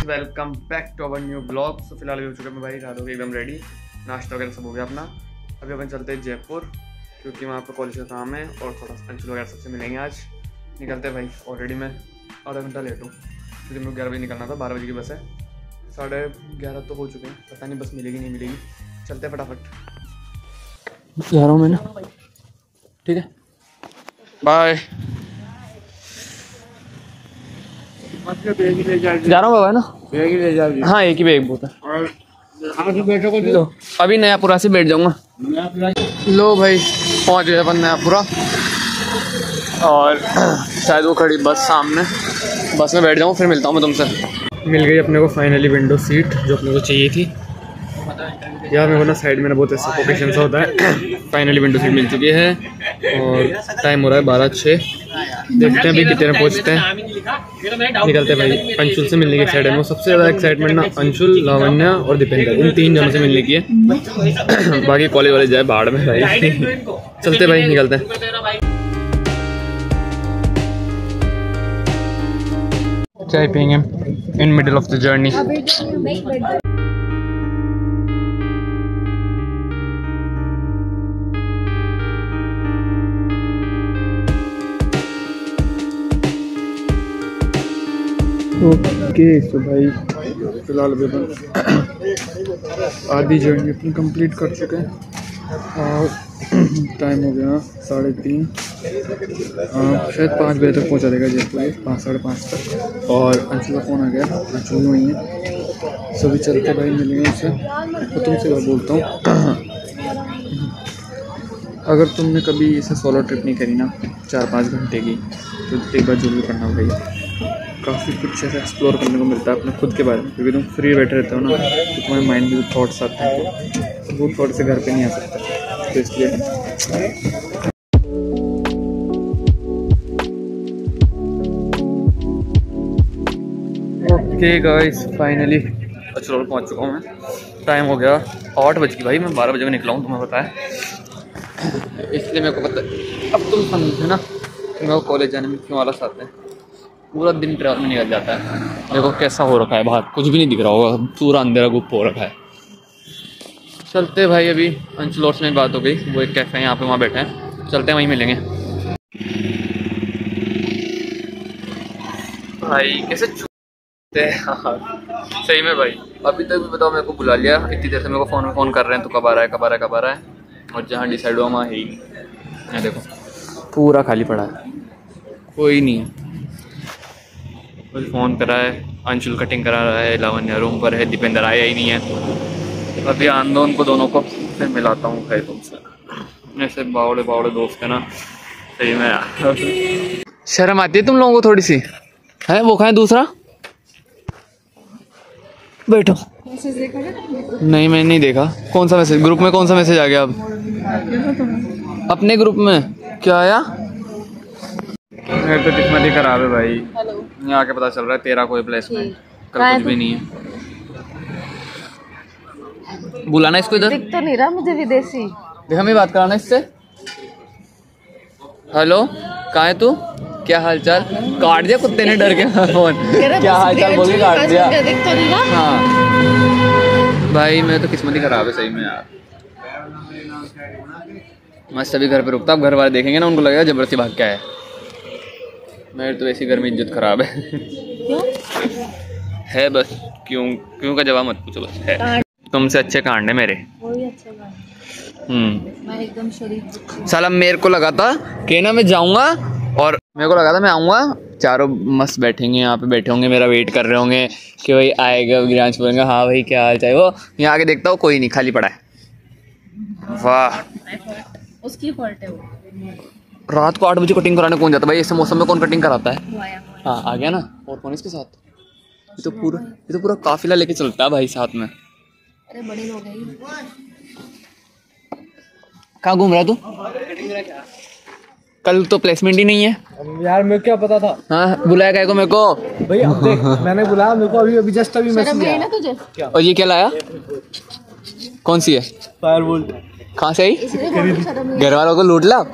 Welcome back to our new blog. तो फिलहाल हो चुके हैं भाई, रात हो गई एकदम रेडी, नाश्ता वगैरह सब हो गया अपना। अभी अपन चलते हैं जयपुर क्योंकि वहाँ पर कॉलेज का काम है और थोड़ा अंचल वगैरह सबसे मिलेंगे। आज निकलते हैं भाई। ऑलरेडी मैं आधा घंटा लेट हूँ क्योंकि मुझे 11 बजे निकलना था, 12 बजे की बस है। 11:30 तो हो चुके हैं, पता नहीं बस मिलेगी नहीं मिलेगी। चलते हैं फटाफट। जा रहा हूँ मैं ना, ठीक है, बाय। जा रहा हूँ बाबा ना, बैग ही ले जा। हाँ एक ही बैग बहुत है। लो अभी नयापुरा से बैठ जाऊँगा। लो भाई पहुँच गए अपन नयापुरा और शायद वो खड़ी बस सामने, बस में बैठ जाऊँ फिर मिलता हूँ मैं तुमसे। मिल गई अपने को फाइनली विंडो सीट जो अपने को चाहिए थी यार। मेरे को ना साइड में ना बहुत सफोकेशन सा होता है। फाइनली विंडो सीट मिल चुकी है और टाइम हो रहा है 12:06। देखते हैं अभी कितने में पहुँचते हैं, निकलते हैं भाई। अंशुल से मिलने की एक्साइटमेंट, वो सबसे ज़्यादा एक्साइटमेंट ना अंशुल, लावण्या और दीपेंद्र, इन 3 जनों से मिलने की है। बाकी कॉलेज वाले जाए बाढ़ में भाई। चलते भाई, निकलते हैं। चाय पियेंगे in middle of the journey. Okay तो भाई फिलहाल अभी आधी जर्नी अपनी कंप्लीट कर चुके हैं और टाइम हो गया 3:30। शायद 5 बजे तक पहुंचा देगा जयपुर, 5 साढ़े 5 तक। और अंशुल का फ़ोन आ गया, अंशुल वहीं है। सभी चलते भाई, मिलेंगे उससे। तो तुमसे बात बोलता हूँ, अगर तुमने कभी ऐसे सोलो ट्रिप नहीं करी ना 4-5 घंटे की, तो एक बार जरूर करना भाई। काफ़ी कुछ ऐसा एक्सप्लोर करने को मिलता है अपने खुद के बारे में, क्योंकि तुम फ्री बैठे रहते हो ना, तो तुम्हारे माइंड में थॉट्स आते हैं, वो थॉट से घर पे नहीं आ सकता। तो इसलिए ओके गाइस फाइनली अचलोर पहुंच चुका हूँ मैं। टाइम हो गया 8 बज की भाई, मैं 12 बजे में निकला हूँ, तुम्हें पता है। इसलिए मेरे को पता है, अब तुम समझे ना कि मेरे को कॉलेज जाने में क्यों आलस आते हैं। पूरा दिन ट्रैवल में निकल जाता है। देखो कैसा हो रखा है बाहर, कुछ भी नहीं दिख रहा होगा, पूरा अंधेरा गुप हो रखा है। चलते भाई, अभी अंचलोर से बात हो गई, वो एक कैफ़े है यहाँ पे, वहाँ बैठे हैं। चलते हैं, वहीं मिलेंगे भाई। कैसे छूते हैं सही में भाई। अभी तक भी बताओ, मेरे को बुला लिया इतनी देर से, मेरे को फ़ोन कर रहे हैं, तो कब आ रहा है कब आ रहा है कब आ रहा है। और जहाँ डिसाइड हुआ वहाँ है ही नहीं। देखो पूरा खाली पड़ा है, कोई नहीं है। फ़ोन करा है, अंशुल कटिंग करा रहा है, लावण्या रूम पर है, दीपेंद्र आया ही नहीं है। अभी आंदो उनको दोनों को, फिर मिलाता हूँ भाई तुमसे। ऐसे बावड़े दोस्त है ना, सही में शर्म आती है तुम लोगों को थोड़ी सी है। वो खाए दूसरा, बैठो। नहीं मैंने नहीं देखा। कौन सा मैसेज, ग्रुप में कौन सा मैसेज आ गया? अब अपने ग्रुप में क्या आया? मेरे तो किस्मत ही खराब है भाई। यहाँ आके पता चल रहा है तेरा कोई प्लेसमेंट कल कुछ भी नहीं है। बुलाना इसको इधर। दिख तो नहीं रहा मुझे विदेशी। देखा मैं बात कराना इससे। हेलो कहाँ है तू, क्या हालचाल? काट दिया कुत्ते ने डर के फोन। क्या हालचाल बोल के काट दिया। दिख तो नहीं रहा। हाँ भाई मैं तो किस्मत ही खराब है सही में यार। मस्त अभी घर पे रुकता, अब घर वाले देखेंगे ना, उनको लगेगा जबरदस्ती भाग के आया। मेरे तो ऐसी घर में इज्जत खराब है। क्यों? है बस, क्यों का जवाब मत पूछो, बस है। तुमसे अच्छे कांड है मेरे। वही अच्छे कांड। मैं एकदम शरीफ। साला मेरे को लगा था कि ना मैं जाऊंगा, और मेरे को लगा था मैं आऊँगा, चारों मस्त बैठेंगे यहाँ पे, बैठे होंगे, मेरा वेट कर रहे होंगे कि भाई आएगा, विरांश बोलेंगे हाँ भाई क्या हाल चाल। वो यहाँ आके देखता हूँ कोई नहीं, खाली पड़ा है। वाह उसकी फॉल्ट है वो। रात को 8 बजे कटिंग कराने कौन जाता है भाई? ऐसे मौसम में कौन कटिंग कराता है? हाँ आ गया ना। और कौन इसके साथ? ये तो पूरा काफिला लेके चलता है भाई साथ में। अरे बड़े लोग हैं। कहाँ घूम रहा है तू? कल तो प्लेसमेंट ही नहीं है यार, मेरे क्या पता था। हाँ बुलाया क्या को मेरे को भाई? देख मैंने बुलाया, मेरे को अभी जस्ट अभी मैसेज आया ना तुझे। और ये क्या लाया? कौन सी है? फायरवोल्ट। कहाँ से आई? घर वालों को लूट ला।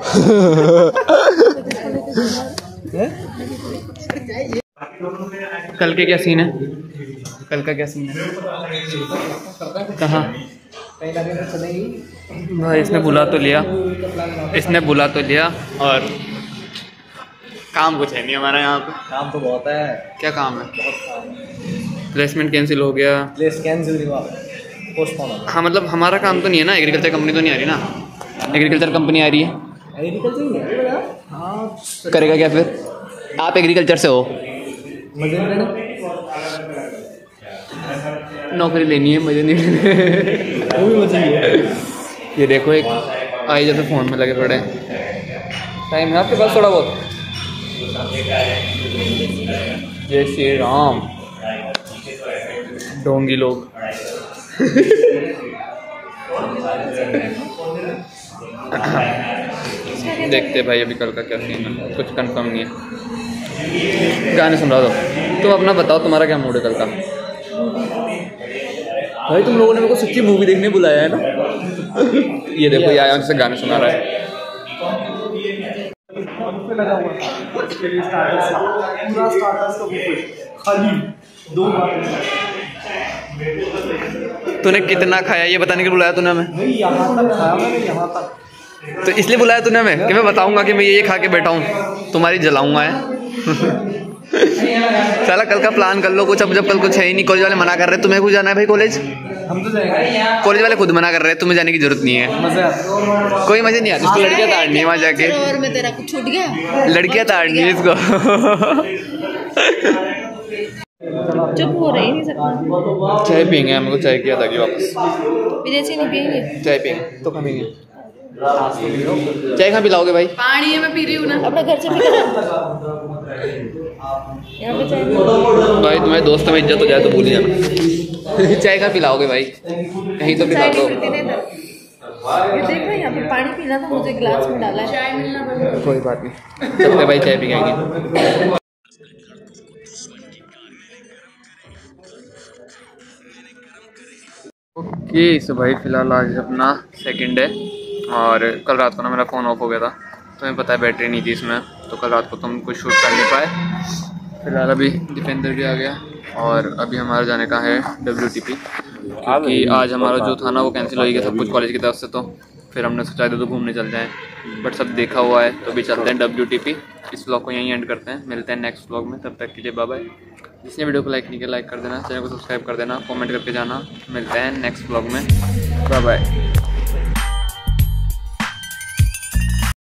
कल के क्या सीन है? कल का क्या सीन है? कहाँ भाई इसने बुला तो लिया, और काम कुछ है नहीं हमारा यहाँ पे। काम तो बहुत है। क्या काम है? प्लेसमेंट कैंसिल हो गया। हाँ मतलब हमारा काम तो नहीं है ना, एग्रीकल्चर कंपनी तो नहीं आ रही ना। एग्रीकल्चर कंपनी आ रही है, करेगा क्या फिर? आप एग्रीकल्चर से हो, नौकरी लेनी है, मुझे नहीं लेनी। ये देखो एक आई जैसे फ़ोन में लगे पड़े। टाइम है आपके पास थोड़ा बहुत? जय श्री राम। डोंगी लोग। देखते भाई अभी कल का क्या सीन है, कुछ कंफर्म नहीं है। गाने सुन रहा दो, तुम अपना बताओ तुम्हारा क्या मूड है कल का? भाई तुम लोगों ने मेरे को सच्ची मूवी देखने बुलाया है ना। ये देखो ये आया उनसे गाने सुना रहा है। तूने कितना खाया ये बताने के लिए बुलाया तूने हमें? तो इसलिए बुलाया तूने हमें कि मैं बताऊंगा कि मैं ये खा के बैठा हूँ, तुम्हारी जलाऊंगा है। चला कल का प्लान कर लो कुछ, अब जब कल कुछ है ही नहीं। कॉलेज वाले मना कर रहे हैं, तुम्हें कुछ जाना है भाई कॉलेज? हम तो जाएंगे। कॉलेज वाले खुद मना कर रहे हैं, तुम्हें जाने की जरूरत नहीं है। कोई मजे नहीं आता इसको, लड़कियां ताड़नी है वहाँ जाके। और मैं तेरा कुछ छूट गया, लड़कियां ताड़नी है इसको। चुप हो रही नहीं सकता। चाय पियेंगे, हमको चाय की याद आ गई वापस। विदेशी नहीं पियेंगे, चाय पियेंगे तो कमेंगे। चाय कहाँ पिलाओगे भाई? पानी है मैं पी रही हूँ ना, अपने घर से पी कर। यहाँ पे चाय भाई तुम्हारे दोस्त में इज्जत हो जाए तो भूल जाना। चाय कहाँ पिलाओगे भाई? कहीं तो पिला दो। ये देख रहे यहाँ पे पानी पीना था, मुझे गिलास में डाला है। चाय मिलना बंद। कोई बात नहीं, चलते भाई चाय पी आएंगे। ओके सो भाई फ़िलहाल आज अपना सेकंड है, और कल रात को ना मेरा फ़ोन ऑफ हो गया था, तुम्हें पता है बैटरी नहीं थी इसमें, तो कल रात को तो हम कुछ शूट कर नहीं पाए। फिलहाल अभी दीपेंद्र भी आ गया, और अभी हमारा जाने का है WTP, क्योंकि आज हमारा जो था ना वो कैंसिल हो गया सब कुछ कॉलेज की तरफ से। तो फिर हमने सोचा था तो घूमने चलते हैं, बट सब देखा हुआ है तो भी चलते हैं WTP। इस व्लॉग को यहीं एंड करते हैं, मिलते हैं नेक्स्ट व्लॉग में, तब तक के लिए बाय बाय। जिसने वीडियो को लाइक नहीं किया लाइक कर देना, चैनल को सब्सक्राइब कर देना, कमेंट करके जाना। मिलते हैं नेक्स्ट व्लॉग में, बाय बाय।